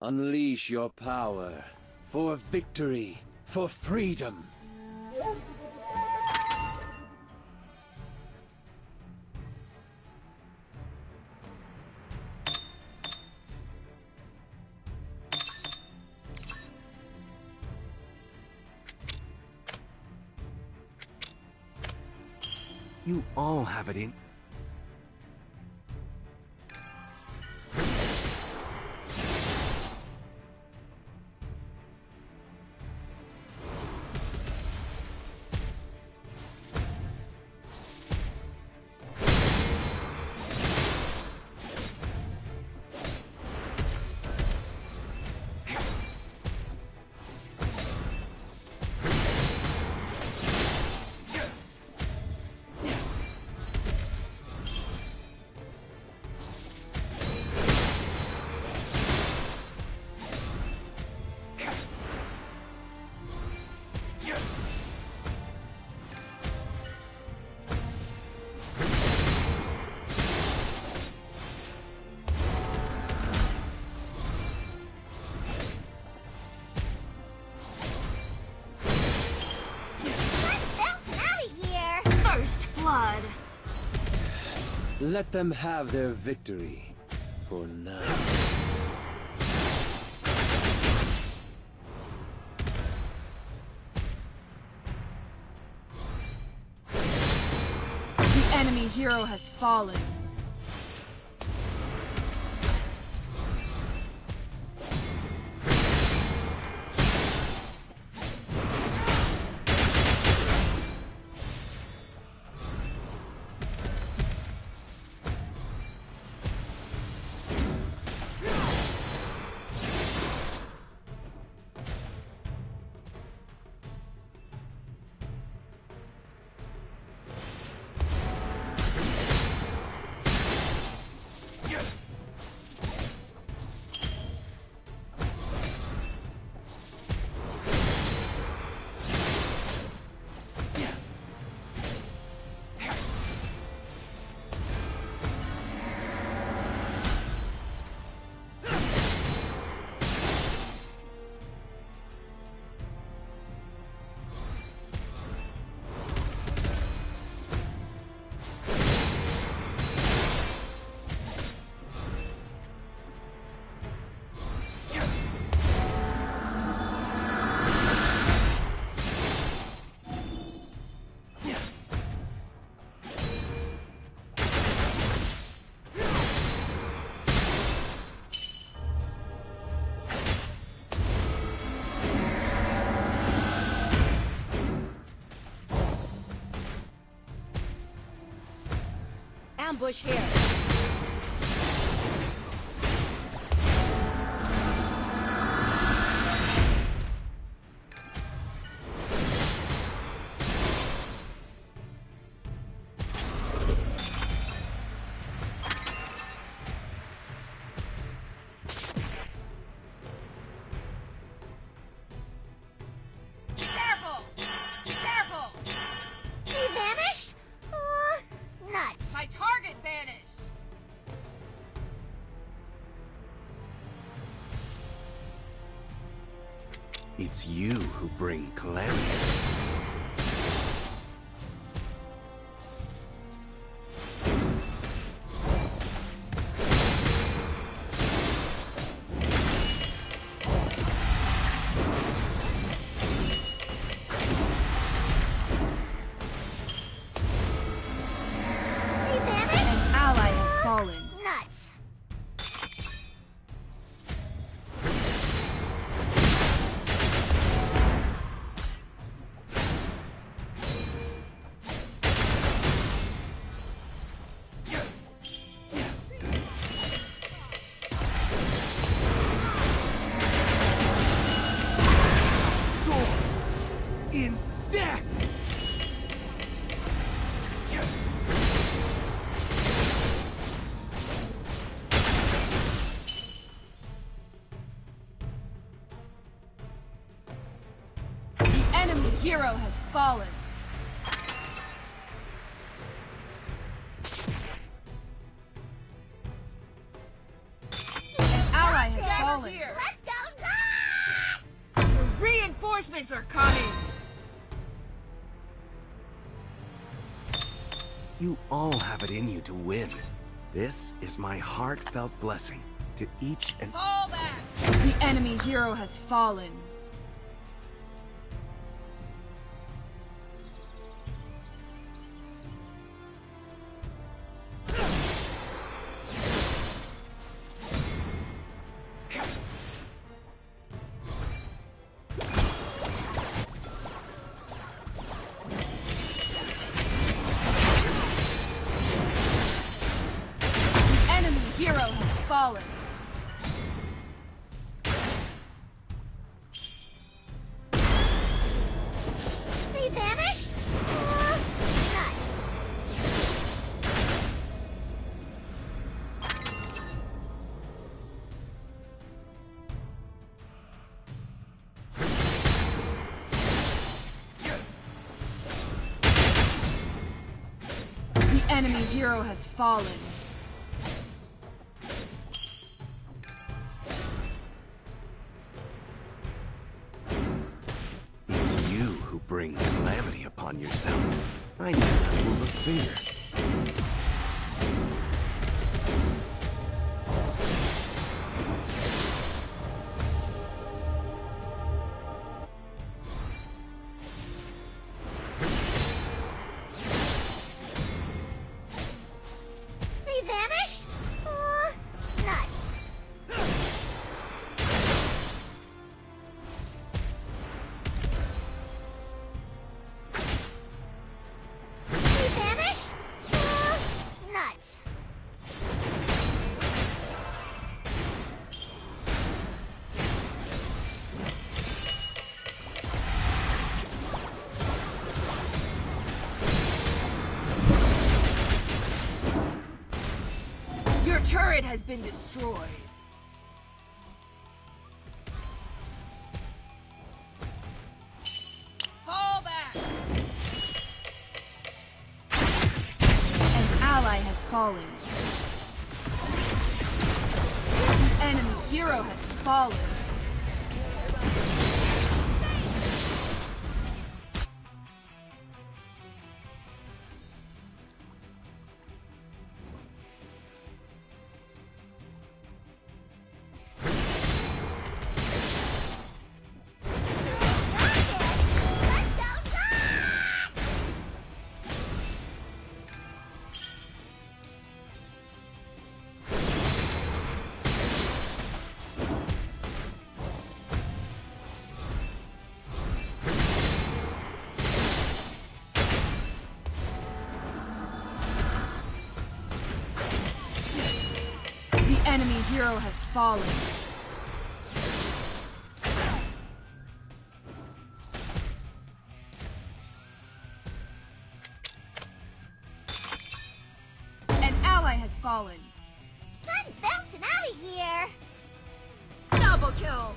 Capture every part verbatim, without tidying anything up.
Unleash your power for victory, for freedom. You all have it in. Blood. Let them have their victory for now. The enemy hero has fallen. Ambush here. Careful! Careful! He vanished? Uh, nuts. My target vanished! It's you who bring calamity. He vanished? An ally has fallen. Nuts. In death! The enemy hero has fallen. An ally has Gather fallen. here! Let's Reinforcements are coming! You all have it in you to win. This is my heartfelt blessing to each and... Fall back! The enemy hero has fallen. Hero has fallen. They vanished? Uh, nuts. The enemy hero has fallen. Bring calamity upon yourselves. I never move a finger. They vanished? Uh, nuts. Your turret has been destroyed. Fall back! An ally has fallen. The enemy hero has fallen. The enemy hero has fallen. An ally has fallen. I'm bouncing out of here. Double kill!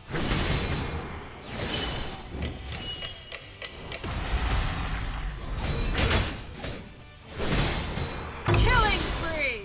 Killing spree!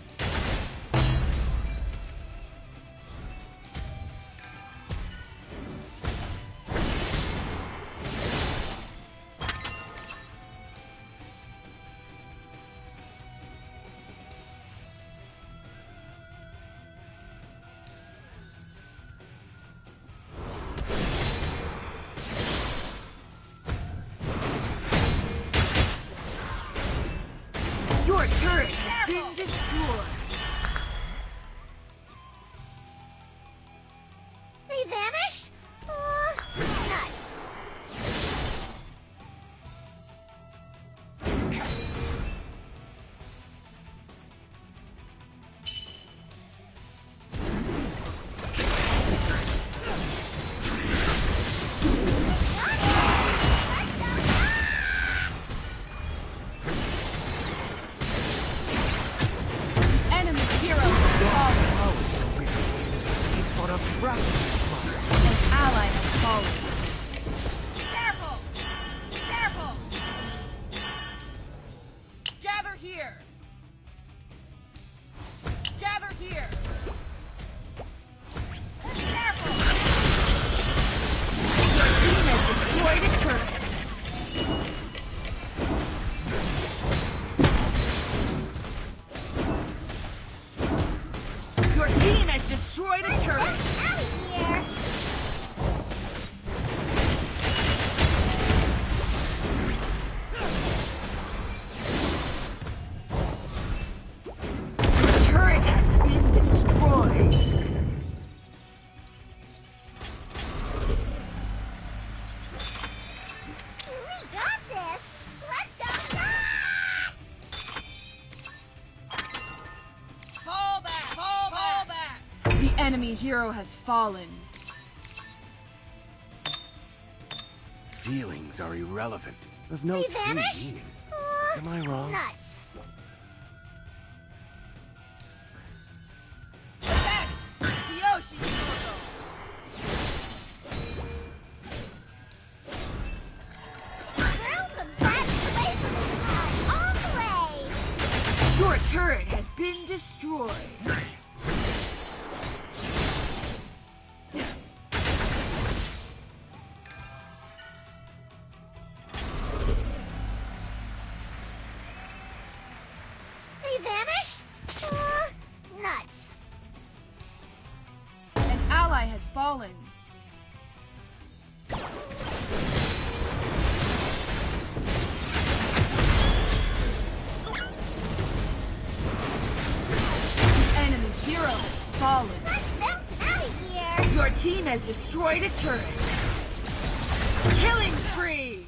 Your turret has been destroyed. They vanished? Uh, nuts. An ally has fallen. Careful! Careful! Gather here! Gather here! Careful! Your team team has destroyed a turret! Out of here! The turret has been destroyed! We got this! Let's go nuts! Fall back! Fall, Fall back! back! The enemy hero has fallen. Feelings are irrelevant, of no We true vanished? meaning. Uh, Am I wrong? Nuts! Attack! Yoshi Yato! Throw some bad flavors all the way! Your turret has been destroyed. We vanished? Uh, nuts! An ally has fallen. The enemy hero has fallen. Let's bounce out of here! Your team has destroyed a turret. Killing spree!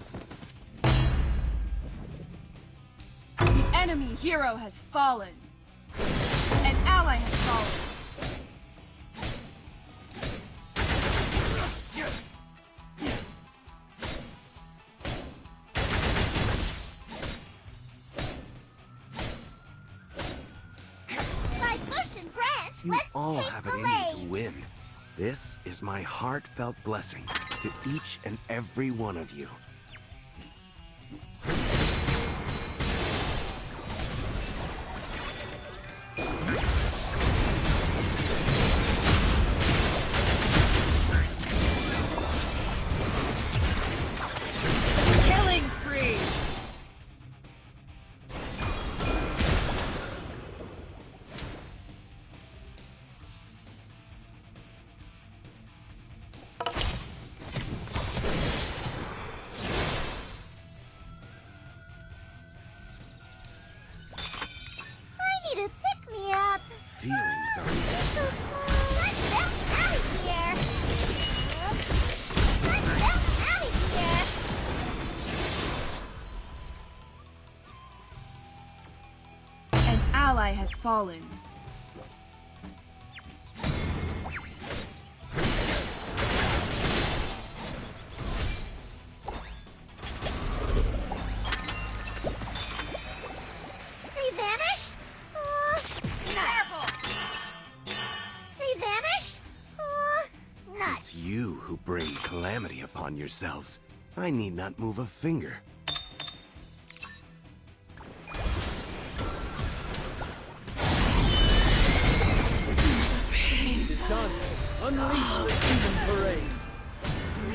The enemy hero has fallen. An ally has fallen. By bush and branch, You let's all take have the it in you lead! to win. This is my heartfelt blessing to each and every one of you. Killing spree! I need a pick-me-up! Feelings are So small. Let's bounce out of here! Let's bounce out of here! An ally has fallen. They vanished? Uh, nuts! They vanished? Uh, It's nuts! you who bring calamity upon yourselves. I need not move a finger. It is done. Unleash the demon parade.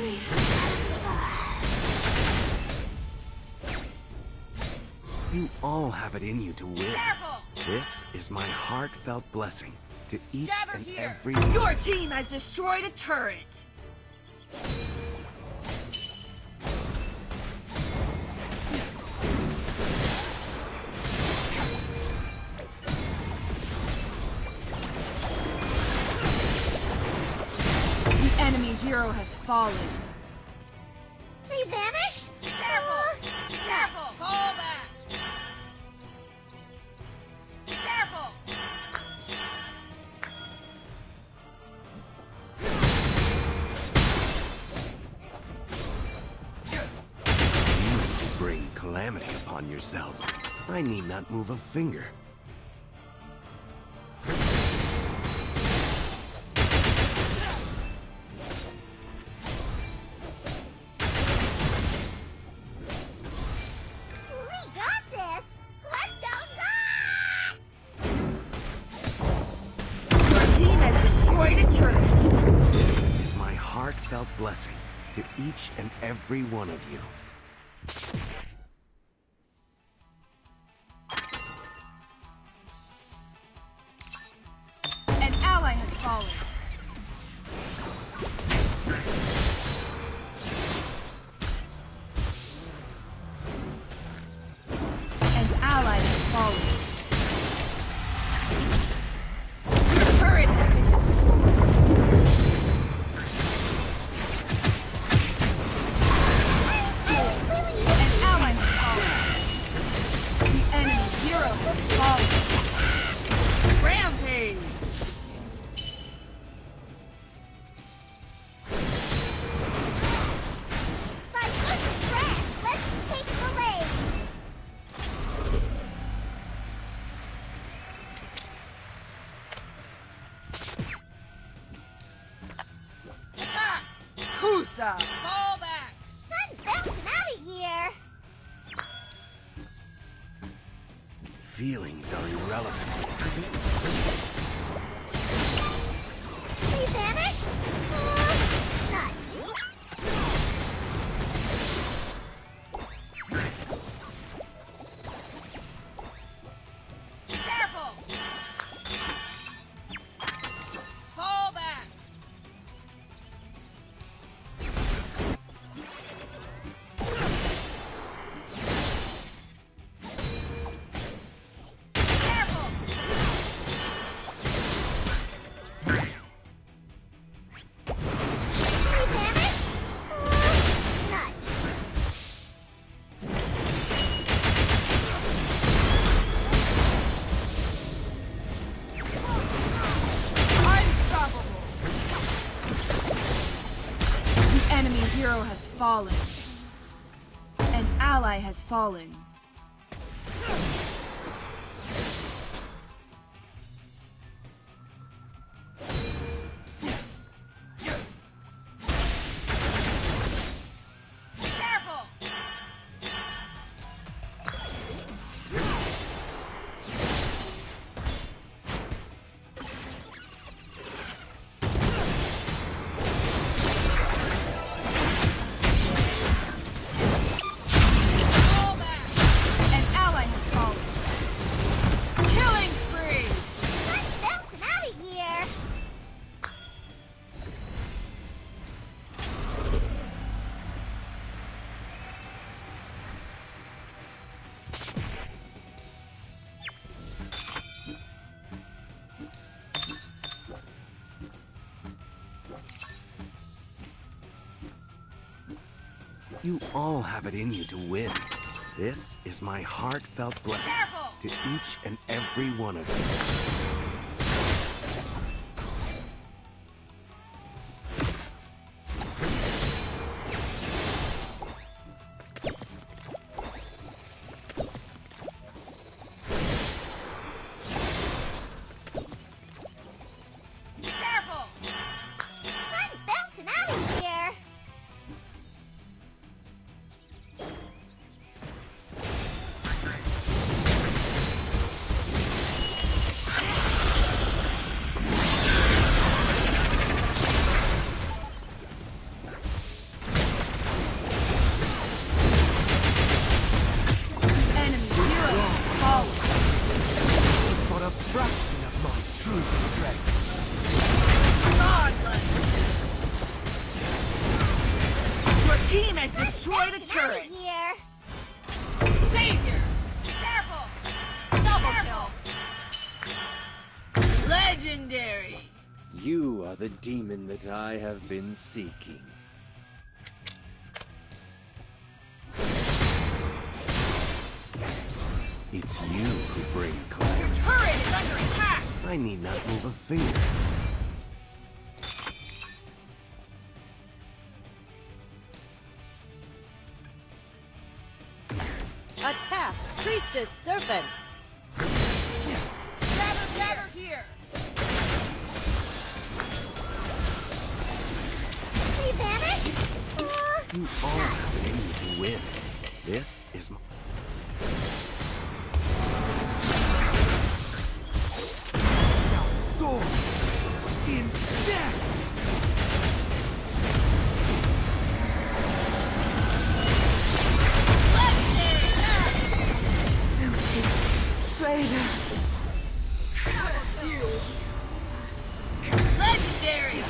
You all have it in you to win. Careful! This is my heartfelt blessing to each Gather and here! every Your team has destroyed a turret! The enemy hero has fallen. They vanished? Careful! Uh, Careful! nuts! Fall back! Careful! You bring calamity upon yourselves. I need not move a finger. We got this! Let's go nuts! Your team has destroyed a turret. This is my heartfelt blessing to each and every one of you. An some. Fall back. I'm bouncing out of here. Feelings are irrelevant. They vanished? Uh, nuts. Careful. Fall back. They vanished? Uh, nuts. Unstoppable. The enemy hero has fallen. An ally has fallen. Careful. Fall back. An ally has fallen. Killing spree. I'm bouncing out of here. You all have it in you to win. This is my heartfelt blessing Careful. to each and every one of you. Careful. I'm bouncing out of here. Enemy hero has fallen. But a fraction of my true strength. Godlike. Your team has destroyed a Bouncing out turret. of here. Savior. Careful. Double kill. Legendary. You are the demon that I have been seeking. It's you who bring clarity. Your turret is under attack. I need not move a finger. Attack! Priestess Serpent! Dagger, dagger here. They vanished? Uh, You all have it in you to win. This is my... Now soar in death! Legendary.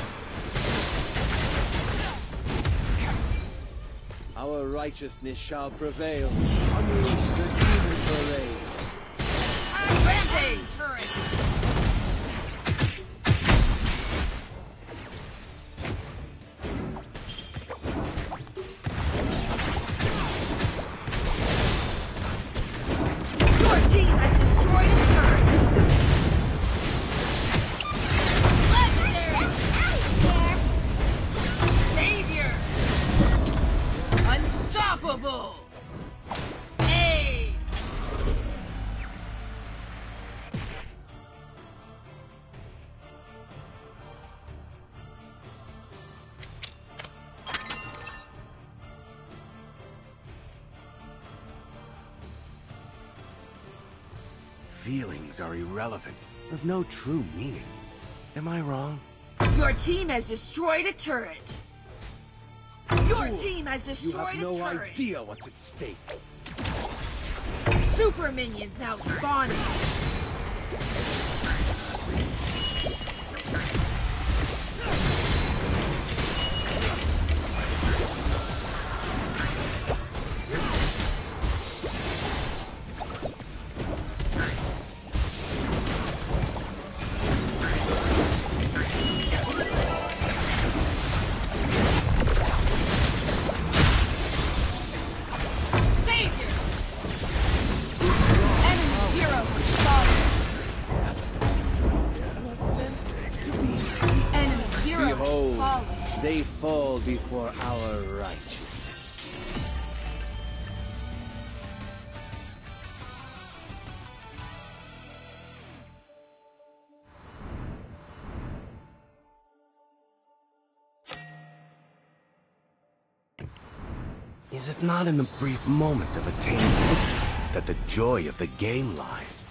Our righteousness shall prevail. Unleash the demon parade. Rampage turret. Your team has destroyed a turret. Legendary. Savior. Unstoppable. Ace. feelings are irrelevant, of no true meaning. Am I wrong? Your team has destroyed a turret. Your Fool, team has You destroyed have a no turret. idea what's at stake. Super minions now spawning. Savior! Enemy hero has fallen. The enemy hero has Behold, fallen. they fall before our righteousness. Is it not in the brief moment of attaining victory that the joy of the game lies?